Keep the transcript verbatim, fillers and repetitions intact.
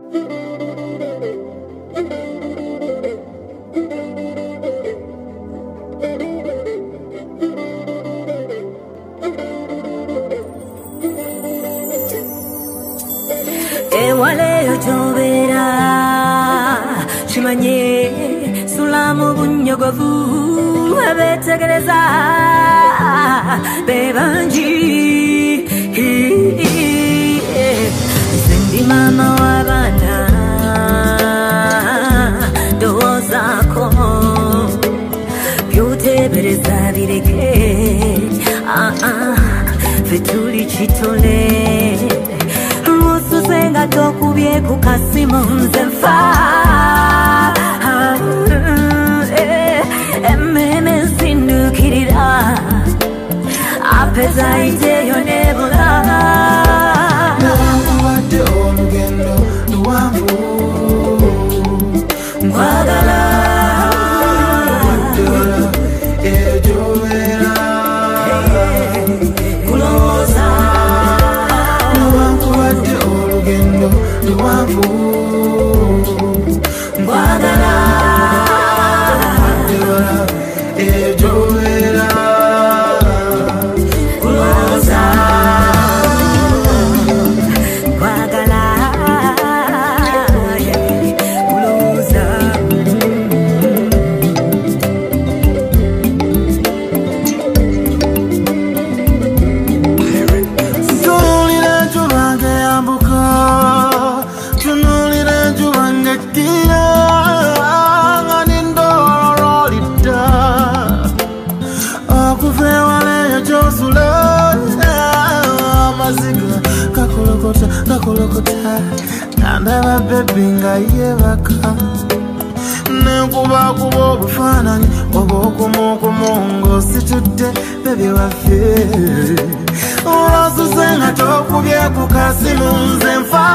Chimanye sulamu bunyogovu abetegereza bebanji sendi mama wabana dozako byutebereza bireke ah ah fetuli chitole rususenga tokubye kukasimu nzenfa Appetite your nebula Nuwate olugendo luwanvu Nkwagala Nuwate ejowera Kuloza Nuwate olugendo luwanvu Nkwagala ejowera Kakolokota Nandaba baby nga yebaka Nekuba kubo bufananyi Oboko moko mongo situte baby wafe Ola susenga tokubye kukasimu nze mfa